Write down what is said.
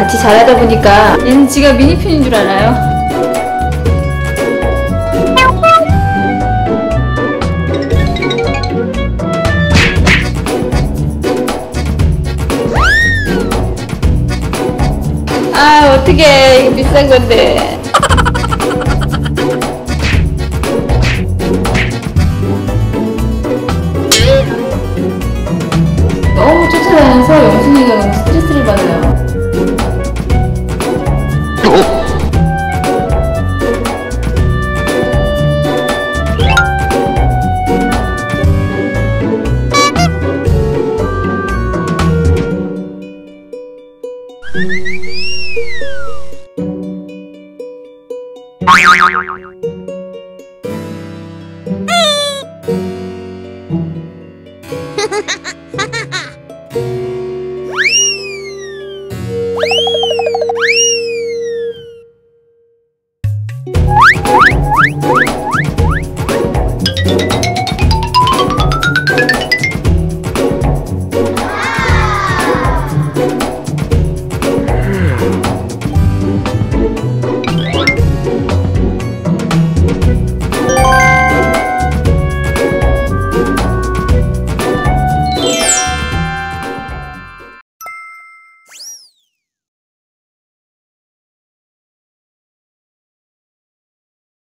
같이 자라다 보니까 얘는 지가 미니핀인 줄 알아요. 아, 어떡해. 이거 비싼 건데. 너무 쫓아다녀서 영순이가 너무 스트레스를 받아요.